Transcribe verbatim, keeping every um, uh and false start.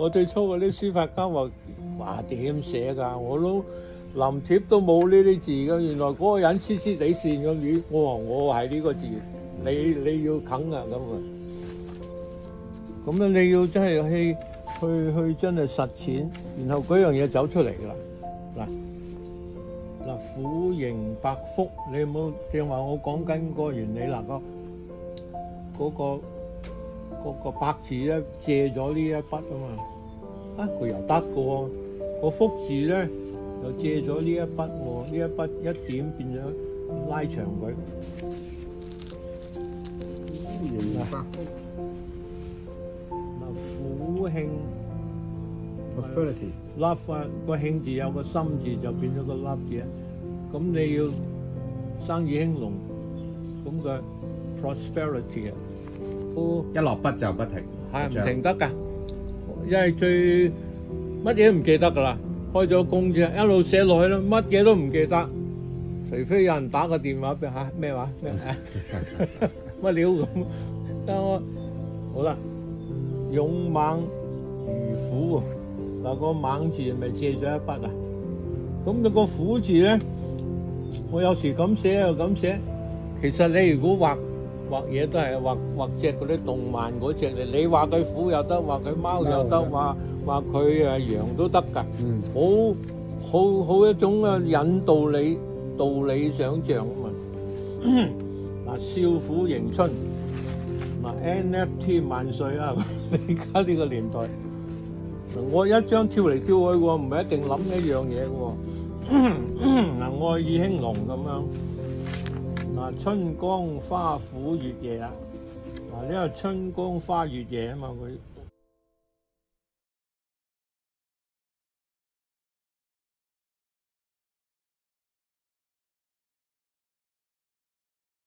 我最初嗰啲書法家話話點寫㗎，我都臨帖都冇呢啲字㗎。原來嗰個人黐黐地線咁語，我話我係呢個字，你你要啃啊咁啊。咁樣你要真係去去去真係實踐，然後嗰樣嘢走出嚟㗎啦。嗱嗱，虎形百福，你有冇聽話我講緊個原理嗱？個嗰個嗰個百字咧借咗呢一筆啊嘛，啊佢又得嘅喎，個福字咧又借咗呢一筆喎，呢一筆一點變咗拉長佢。 虎形百福嗱，虎慶 ，prosperity， 粒啊個慶字有個心字就變咗個粒字啊，咁你要生意興隆，咁嘅 prosperity 啊，都一落筆就不停， 係唔停得㗎，因為最乜嘢都唔記得㗎啦，開咗工之後一路寫落去啦，乜嘢都唔記得，除非有人打個電話俾嚇咩話咩乜料咁，得我好啦，勇猛如虎喎。嗱，個猛字咪借咗一筆啊！咁你個虎字咧，我有時咁寫又咁寫。其實你如果畫畫嘢都係畫畫隻嗰啲動漫嗰隻嚟，你畫佢虎又得，畫佢貓又得，畫畫佢誒羊都得㗎。 嗯， 好好好一種啊引導你道理想像啊嘛。嗱，少虎迎春，嗱 N F T 萬歲啊！而家呢個年代。我一張跳嚟跳去喎，唔係一定諗一樣嘢喎。嗱，愛意興隆咁樣。嗱，春光花虎月夜啊！嗱，呢個春光花月夜啊嘛，佢